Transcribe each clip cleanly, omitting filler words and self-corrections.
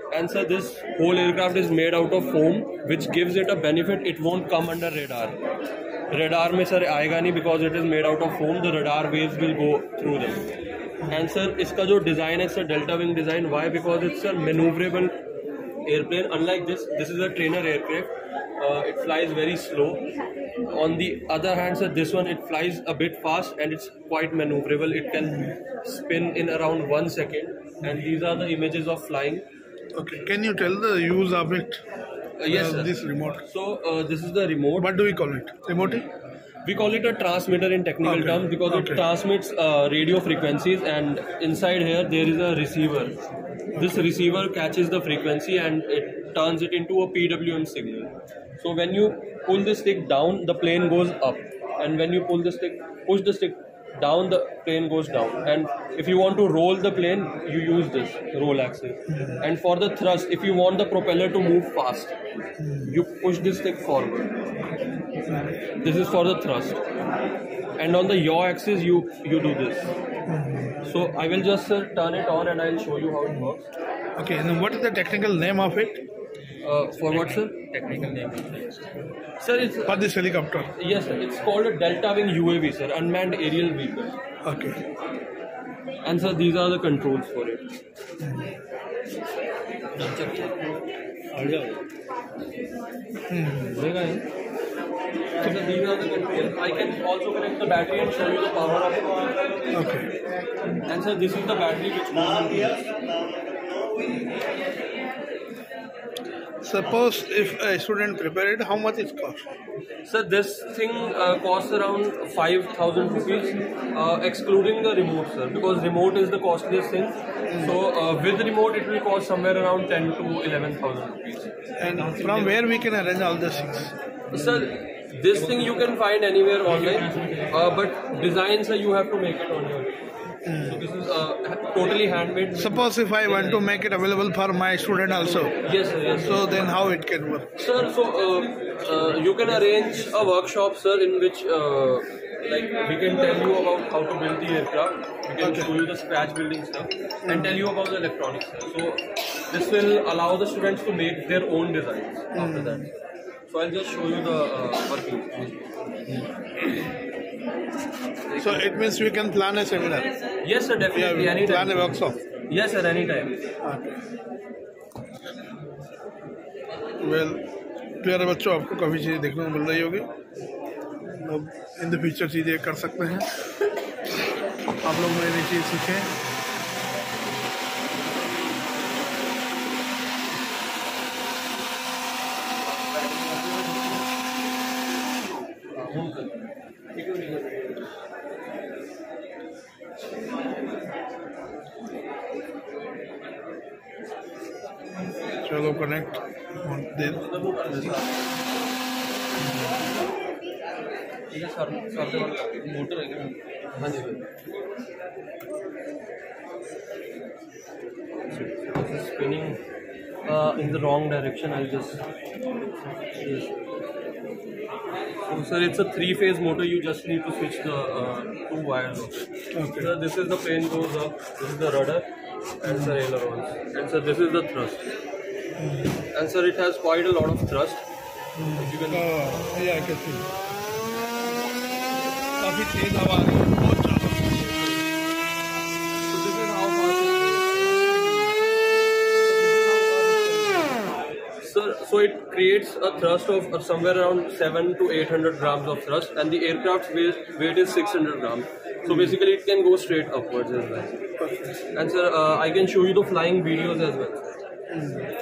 And sir, this whole aircraft is made out of foam, which gives it a benefit. It won't come under radar. Radar में sir आएगा नहीं because it is made out of foam. The radar waves will go through them. And sir, इसका जो design है sir, delta wing design. Why? Because it's a maneuverable airplane. Unlike this is a trainer aircraft. It flies very slow. On the other hand, sir, this one it flies a bit fast and it's quite maneuverable. It can spin in around 1 second. And these are the images of flying. Okay, can you tell the use of it? Yes, sir. This remote. So this is the remote. What do we call it? Remote? We call it a transmitter in technical terms because it transmits radio frequencies, and inside here there is a receiver. This receiver catches the frequency and it turns it into a PWM signal. So when you pull the stick down, the plane goes up, and when you push the stick down, the plane goes down. And if you want to roll the plane, you use this roll axis. And for the thrust, if you want the propeller to move fast, you push this stick forward. This is for the thrust. And on the yaw axis, you do this. So I will just turn it on and I will show you how it works. Okay, and what is the technical name of it? For what, sir? Technical name. Sir, it's for this helicopter. Yes, sir. It's called a delta wing UAV, sir, unmanned aerial vehicle. Okay. And sir, these are the controls for it. So sir, these are the controls. I can also connect the battery and show you the power of it. Okay. And sir, this is the battery which goes into this. Suppose if a student prepared, how much it cost? Sir, this thing costs around 5,000 rupees, excluding the remote, sir, because remote is the costliest thing. So with the remote, it will cost somewhere around 10 to 11,000 rupees. And from where we can arrange all the things? Sir, this thing you can find anywhere online, but design, sir, you have to make it on your own. So this is totally handmade. Suppose if I want to make it available for my student also. Yes, sir. Yes, sir. So then how it can work? Sir, so you can arrange a workshop, sir, in which like we can tell you about how to build the aircraft. We can show you the scratch building stuff and tell you about the electronics, sir. So this will allow the students to make their own designs after that. So I'll just show you the working. So it means we can plan a seminar. Yes, sir, definitely. Yeah, Anytime. plan a workshop. Yes, sir, anytime. Okay. Well, प्यारे बच्चों, आपको काफ़ी चीज़ें देखने को मिल रही होगी. अब इन द फ्यूचर चीज़ें कर सकते हैं. आप लोग नई नई चीज़ सीखें. चलो कनेक्ट दे मोटर है क्या? हाँ जी spinning in the wrong direction. I'll just so sir, it's a 3-phase motor. You just need to switch the 2 wires of it. Okay. So this is the plane goes up. This is the rudder and the ailerons. And so this is the thrust. And sir, it has quite a lot of thrust. If you can yeah, I can see. काफी तेज हवा आ रही है, बहुत ज़्यादा. So this is how fast it goes. Sir, so it creates a thrust of somewhere around 700 to 800 grams of thrust, and the aircraft's weight is 600 grams. So basically, it can go straight upwards as well. And sir, I can show you the flying videos as well.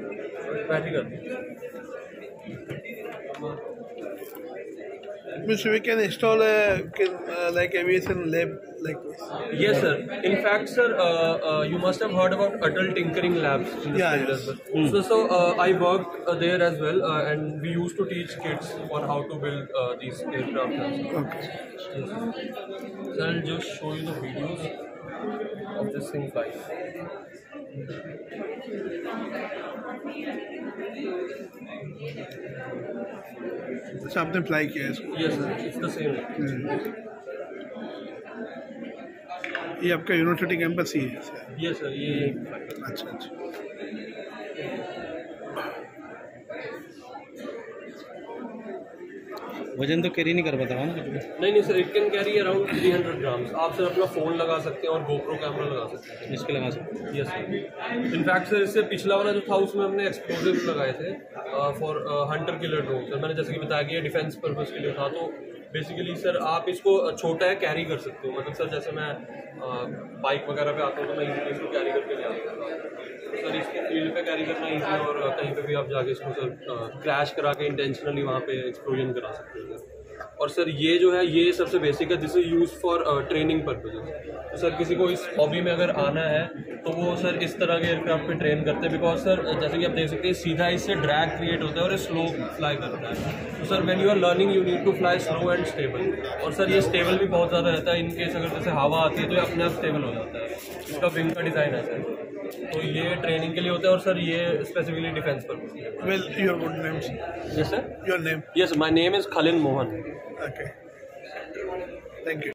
Means we can install a like aviation lab like this. Yes, sir. In fact, sir, you must have heard about Atal Tinkering Labs in this field as well. So I worked there as well, and we used to teach kids on how to build these aircraft. Okay. Yes, sir. So I'll just show you the videos of this thing flying. अच्छा आपने apply किया है इसको? Yes, sir. It's the same. ये आपका university campus ही है? Yes, sir. ये अच्छा अच्छा. वजन तो कैरी नहीं कर पाता ना कुछ भी। नहीं sir, it can carry around 300 grams. आप सर अपना फ़ोन लगा सकते हैं और GoPro कैमरा लगा सकते हैं। इसके लगा सकते हैं। Yes sir. इनफैक्ट सर इससे पिछला वाला जो था उसमें हमने एक्सप्लोजिव लगाए थे for hunter killer drone. Sir मैंने जैसे कि बताया कि ये डिफेंस पर्पज़ के लिए था, तो बेसिकली सर आप इसको छोटा है कैरी कर सकते हो। मतलब सर जैसे मैं बाइक वगैरह पे आता हूँ तो मैं इजीली इसको कैरी करके ले आता हूँ। सर इसको फील्ड पे कैरी करना ईजी है, और कहीं पे भी आप जाके इसको सर क्रैश करा के इंटेंशनली वहाँ पे एक्सप्लोजन करा सकते हैं सर। और सर ये जो है ये सबसे बेसिक है, this is use for training purposes. तो सर किसी को इस हॉबी में अगर आना है तो वो सर इस तरह के एयरक्राफ्ट पे ट्रेन करते हैं, बिकॉज सर जैसे कि आप देख सकते हैं सीधा इससे ड्रैग क्रिएट होता है और ये स्लो फ्लाई करता है। तो sir when you are learning you need to fly slow and stable. और सर ये स्टेबल भी बहुत ज़्यादा रहता है, इन केस अगर जैसे हवा आती है तो ये अपने आप स्टेबल हो जाता है। इसका विंग का डिज़ाइन है सर, तो ये ट्रेनिंग के लिए होता है, और सर ये specifically defence purpose. Well, your good names. Yes sir. Your name. Yes, my name is Khalin Mohan. Okay. Thank you.